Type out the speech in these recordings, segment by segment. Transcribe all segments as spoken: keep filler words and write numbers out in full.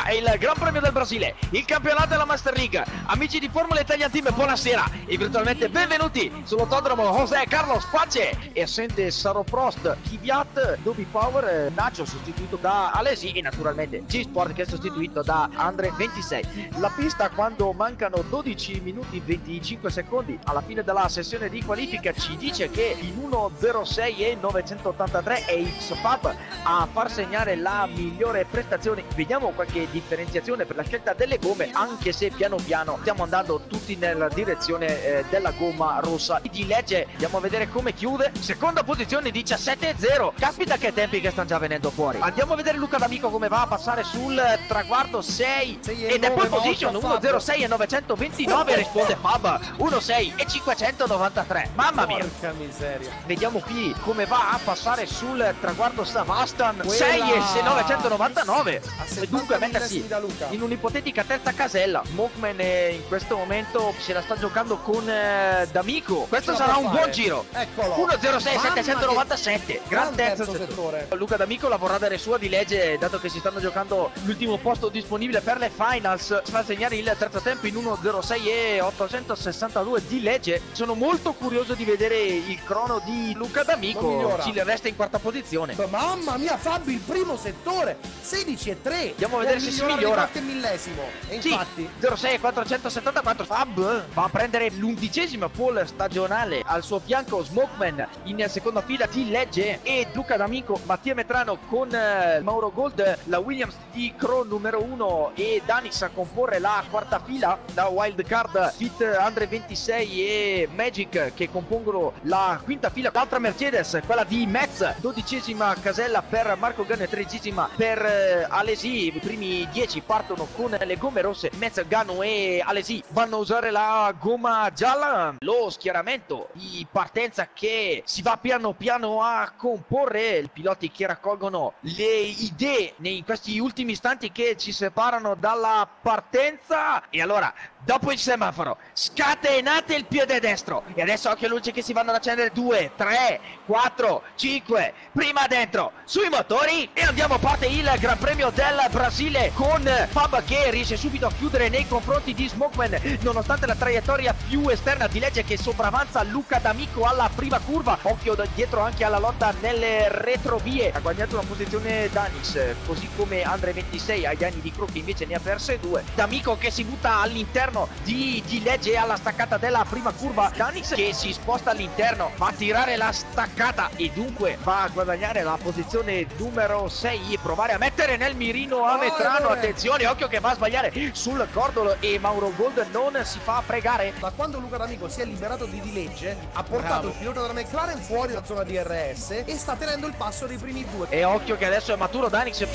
è il Gran Premio del Brasile, il campionato della Master League. Amici di Formula Italian Team, buonasera e virtualmente benvenuti sull'autodromo José Carlos Pace. E assente Saro Prost, Kvyat, Dobby Power, Nacho sostituito da Alesi e naturalmente G-Sport che è sostituito da Andre ventisei. La pista, quando mancano dodici minuti venticinque secondi alla fine della sessione di qualifica, ci dice che in uno zero sei e novecentottantatré è X-Fab a far segnare la migliore prestazione. Vediamo qualche differenziazione per la scelta delle gomme, anche se piano piano stiamo andando tutti nella direzione eh, della gomma rossa. Di legge, andiamo a vedere come chiude. Seconda posizione diciassette zero. Caspita che tempi che stanno già venendo fuori. Andiamo a vedere Luca D'Amico come va a passare sul traguardo sei ed è pole position uno zero sei e novecentoventinove. Risponde Fab uno sei e cinquecentonovantatré. Mamma mia, porca miseria. Vediamo qui come va a passare sul traguardo Savastan sei e novecentonovantanove. E dunque mettersi in un'ipotetica terza casella. Smokeman eh, in questo momento se la sta giocando con eh, D'Amico. Questo sarà un buon giro. uno zero sei settecentonovantasette. Gran terzo settore. settore. Luca D'Amico la vorrà dare sua di legge, dato che si stanno giocando l'ultimo posto disponibile per le finals. Fa segnare il terzo tempo in uno zero sei e ottocentosessantadue di legge. Sono molto curioso di vedere il crono di Luca D'Amico. Ci resta in quarta posizione. Mamma mia, Fabio, il primo settore sedici e tre. Andiamo a vedere se si migliora. Qualche millesimo. E sì, infatti zero sei e quattrocentosettantaquattro. Fab va a prendere l'undicesima pole stagionale. Al suo fianco Smokeman in seconda fila di legge e Luca D'Amico, Mattia Metrano con uh, Mauro Gold, la Williams di Crow numero uno e Danix a comporre la quarta fila. Da wildcard Fit Andre ventisei e Magic che compongono la quinta fila. L'altra Mercedes, quella di Metz, dodicesima casella per Marco Gann, tredicesima per uh, Alesi. I primi dieci partono con le gomme rosse. Metz, Gano e Alesi vanno a usare la gomma gialla. Lo schieramento di partenza che si va piano piano a comporre. I piloti che raccolgono le idee in questi ultimi istanti che ci separano dalla partenza. E allora, dopo il semaforo, scatenate il piede destro. E adesso occhio luce che si vanno ad accendere. Due, tre, quattro, cinque. Prima dentro, sui motori. E andiamo a parte il Gran Premio del Brasile con Fab che riesce subito a chiudere nei confronti di Smokeman, nonostante la traiettoria più esterna di legge che sopravanza Luca D'Amico alla prima curva. Occhio da dietro anche alla lotta nelle retrovie. Ha guadagnato una posizione Danix, così come Andre ventisei ai danni di Crow che invece ne ha perse due. D'Amico che si butta all'interno di, di legge alla staccata della prima curva. Danix che si sposta all'interno, va a tirare la staccata e dunque va a guadagnare la posizione numero sei e provare a mettere nel mirino a Metrano. Attenzione, occhio che va a sbagliare sul cordolo e Mauro Gold non si fa pregare. Ma quando Luca D'Amico si è liberato di Di Legge, ha portato Bravo. il pilota della McLaren fuori dalla zona D R S e sta tenendo il passo dei primi due. E occhio che adesso è maturo Danix.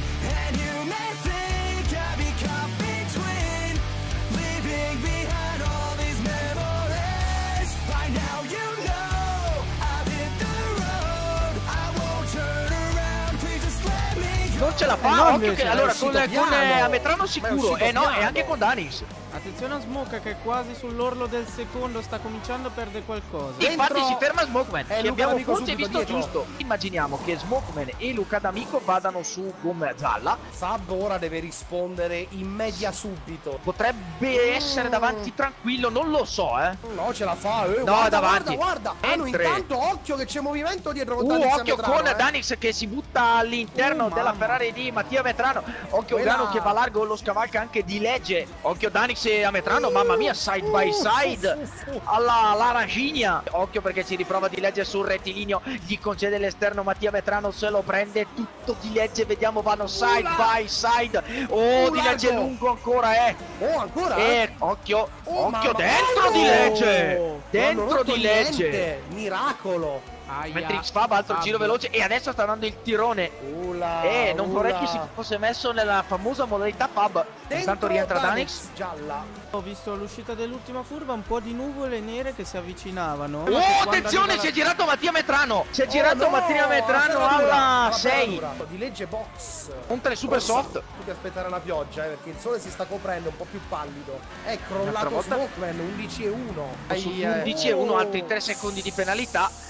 Non ce la fa, no, occhio che allora con, con eh, Metrano sicuro, e eh, no, e anche con Danix. Attenzione a Smoke che è quasi sull'orlo del secondo, sta cominciando a perdere qualcosa. Dentro... Infatti si ferma Smokeman, che abbiamo forse visto dietro. giusto. Immaginiamo che Smokeman e Luca D'Amico vadano su gomma gialla. Fab ora deve rispondere in media subito. Potrebbe mm. essere davanti tranquillo, non lo so, eh. No, ce la fa, eh. No, guarda, davanti. Guarda, guarda. Mentre... Ah, no, intanto occhio che c'è movimento dietro con uh, Danix occhio Metrano, con eh. Danix che si butta all'interno uh, della Ferrari di Mattia Metrano. Occhio Quella... Gano che va largo, lo scavalca anche di legge. Occhio Danix e a Metrano, uh, mamma mia, side uh, by side uh, uh, uh. alla Laragigna. Occhio perché si riprova di legge sul rettilineo, gli concede l'esterno Mattia Metrano, se lo prende tutto di legge. Vediamo, vanno side uh, by side. Oh, uh, di legge lungo ancora, eh. Oh, ancora? E occhio, oh, occhio dentro oh, di legge. Dentro di legge. Niente. Miracolo. Aia. Mentre X-Fab altro Fab. giro veloce e adesso sta dando il tirone. Ula, e non ula. vorrei che si fosse messo nella famosa modalità Fab. Intanto rientra Danix. Gialla. Ho visto all'uscita dell'ultima curva un po' di nuvole nere che si avvicinavano. Oh, attenzione, si è girato Mattia Metrano. Si è girato oh, no, Mattia Metrano alla sei. Di legge box. Un tre super soft. Tu devi aspettare la pioggia, eh, perché il sole si sta coprendo, un po' più pallido. È crollato Smokeman, undici e uno. Su undici e uno, altri tre secondi di penalità. E, e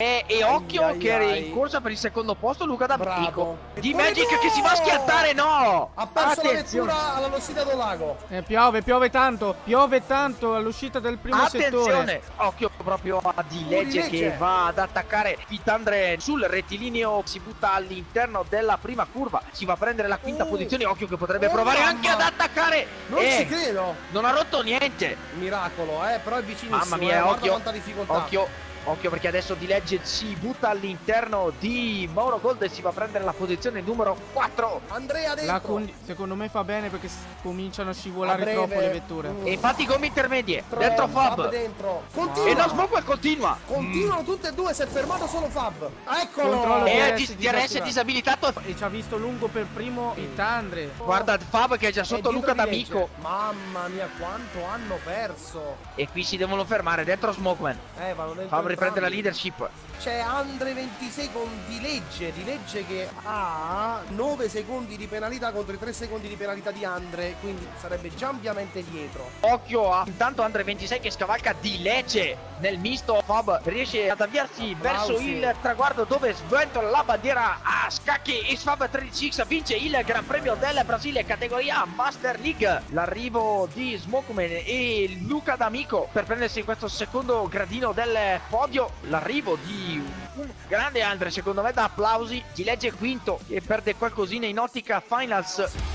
occhio ai, che ai. è in corsa per il secondo posto Luca D'Amico. Bravo. Di E Magic poi che si va a schiantare, no! Ha perso la Attenzione. lettura alla Lossida del Lago. Eh, piove, piove tanto, piove tanto all'uscita del primo settore. Attenzione, occhio proprio a Di Legge Di Legge. che va ad attaccare Pitandre sul rettilineo, si butta all'interno della prima curva, si va a prendere la quinta Uh. posizione, occhio che potrebbe Oh, provare mamma. anche ad attaccare. Non Eh, ci credo. non ha rotto niente. Miracolo, eh, però è vicinissimo. Mamma eh, mia, guarda occhio, quanta difficoltà. occhio. Occhio perché adesso Di Legge si butta all'interno di Mauro Gold e si va a prendere la posizione numero quattro. Andrea dentro. La condi- secondo me fa bene perché s- cominciano a scivolare A breve. troppo le vetture. Mm. E infatti gomme intermedie, Dentro, dentro Fab Fab. dentro. E Continua. lo Smoke continua. Continuano tutte e due, si è fermato solo Fab. Eccolo. Controllo E D R il S D R S disattivato. disabilitato. E ci ha visto lungo per primo Pitandre. Guarda Fab che è già È sotto dietro Luca Di D'Amico. Legge. Mamma mia, quanto hanno perso. E qui si devono fermare dentro Smokeman. Eh, vanno dentro Fab riprende la entrambi. leadership. C'è Andre ventisei con Di Legge, Di Legge che ha nove secondi di penalità contro i tre secondi di penalità di Andre, quindi sarebbe già ampiamente dietro. Occhio a intanto Andre ventisei che scavalca Di Legge nel misto. Fab riesce ad avviarsi verso Applausi. il traguardo dove sventola la bandiera a scacchi e Fab tredici X vince il Gran Premio del Brasile categoria Master League. L'arrivo di Smokeman e Luca D'Amico per prendersi questo secondo gradino del podio. L'arrivo di un grande Andre secondo me da applausi. Di Legge quinto e perde qualcosina in ottica finals.